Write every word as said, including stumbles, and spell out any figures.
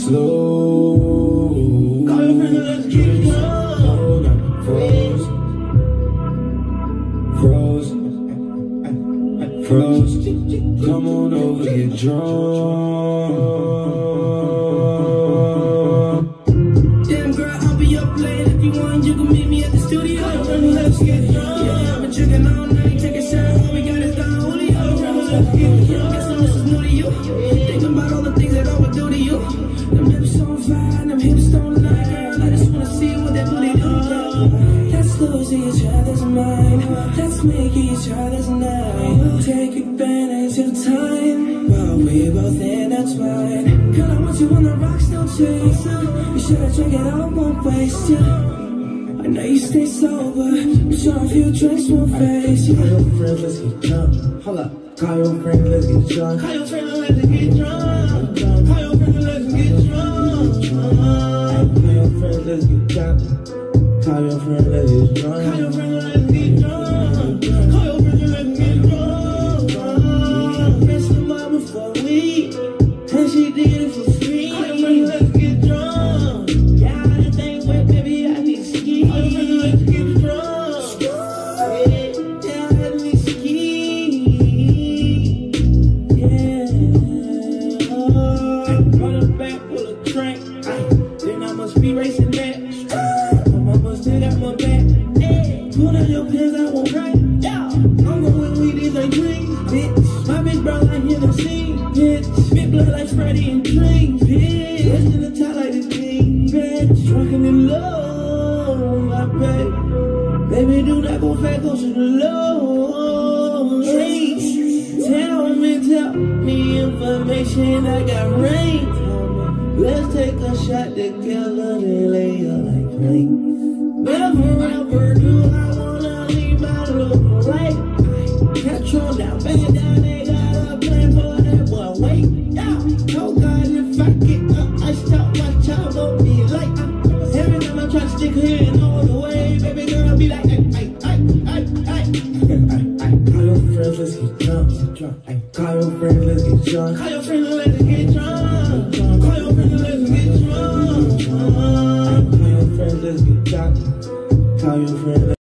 slow. Call your friends and let's get drunk. Froze, froze, froze. Come on over, get drunk. Damn girl, I'll be up late. If you want, you can meet me at the studio. Call your friends and let's get drunk. Yeah, I've been drinking all night, take a shot. All we got is Don Julio. Call your friends and let's get drunk. Guess this is new to you. Thinking about all the things that I would do to you. Them lips on fire, them hips don't lie, girl. I just wanna see what that booty do. Let's lose each other's mind. Let's make each other's night. Take advantage of time while we both in, that's fine. Girl, I want you on the rocks, don't chase ya. You should've drank it all, won't waste ya. I know you stay sober, I'm sure a few drinks won't face you. Call your friends, let's get drunk. Hold up. Call your friends, let's get drunk. Call your friends and let's get drunk. Call your friends and let's get drunk. Call your friends, let's get drunk. Call your friends, let's get drunk. Call your friends and let's get drunk. Call your friends and let's get drunk. Missed the mama for a week, and she did it for free. Call your friends and let's get drunk. Yeah, that thing wet, baby, I need ski. Call your friends and let's get drunk. Yeah, I need ski. Yeah. Run it back, pull a crank. Then I must be racing back. My mama still got my back. Pull down your pants, I won't cry. I'm going weed, these ain't drinks, bitch. My bitch brown like Hennessy, bitch. Spit blood like Freddy and Drink, bitch. Rest in the top like the king, bitch. Drunken in love, my baby. Baby, do not go fat, go to the low. Drinks. Tell me, tell me information, I got rain. Let's take a shot together, then lay up like plane. Never ever do I wanna leave my look right. Petrol down, bang down, they got a plan for that boy. Wait, yeah. Oh God, if I get up, I stop my child, don't be like. Every time I try to stick her in all the way, baby girl be like, ay, ay, ay, ay, ay. Call your friends, let's get drunk. Call your friends, let's get drunk. Call your friends and let's get drunk. Call your friends and let's get drunk. Call your friends, let's get drunk. Call your friends.